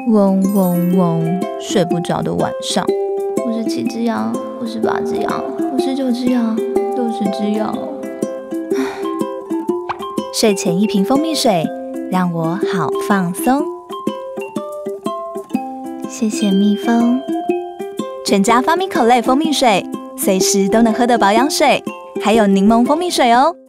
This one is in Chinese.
嗡嗡嗡，睡不着的晚上。我是7只羊，我是8只羊，我是9只羊，60只羊。睡前1瓶蜂蜜水，让我好放松。谢谢蜜蜂。全家发明口类蜂蜜水，随时都能喝的保养水，还有柠檬蜂蜜水哦。